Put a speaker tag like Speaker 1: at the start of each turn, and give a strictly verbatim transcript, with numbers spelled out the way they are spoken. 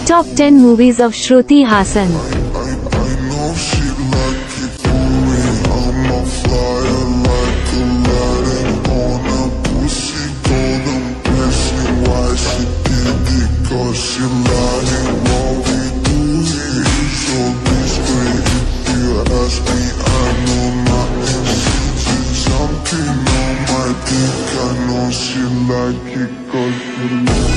Speaker 1: Top ten movies of Shruti Haasan.
Speaker 2: She lying while we do it. So discreet if you ask me, I know nothing. She's jumping on my dick, I know she like it 'cause she